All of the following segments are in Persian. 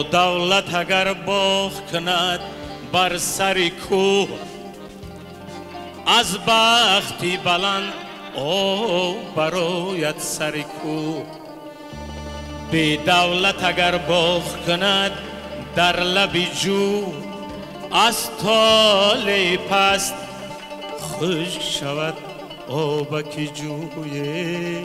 دولت اگر باغ کند بر سر کوه، از بختی بلند او برآید سر کوه. بی دولت اگر باغ کند در لب جو، از طال پست خشک شود آبک جوی.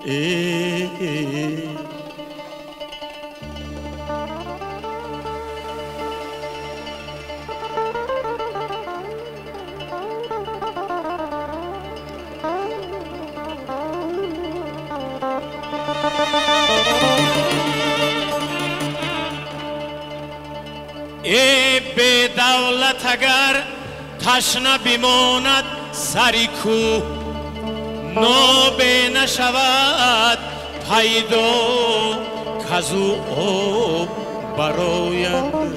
ای بی دولت اگر تشنه بماند سر کوه، نابه نشود پیدا کزو آب برآید.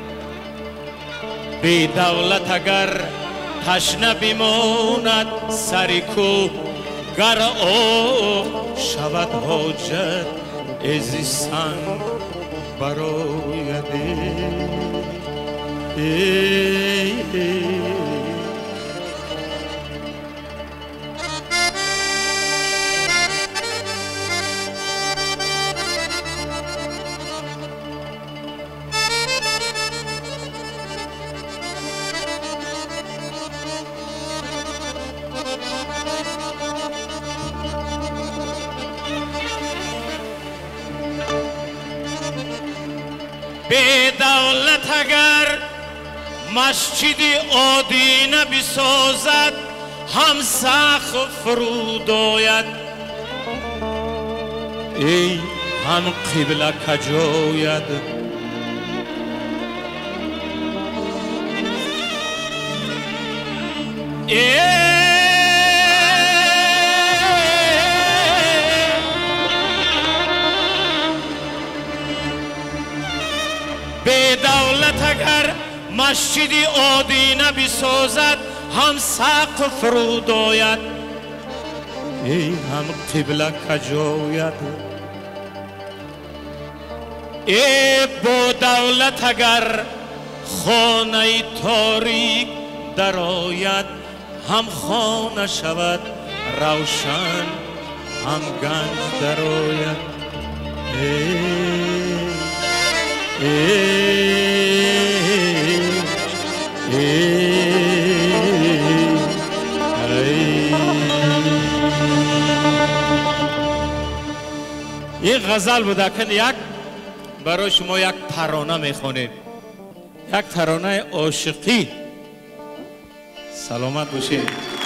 بی دولت اگر تشنه بماند سر کوه، گر آب شود حاجت از سنگ برآید. بی دولت اگر مسجد آدینه بسازد، هم سقف فرود آید. ای هم قبله کجاید. بی دولت اگر مسجد آدینه بسازد، هم سقف فرود آید. ای هم قبله کجاید. ای با دولت اگر خانه تاریک درآید، هم خانه شود روشن، هم گنج درآید. این غزل بود که یک برای شما یک ترانه میخونیم، یک ترانه عاشقی. سلامت باشید.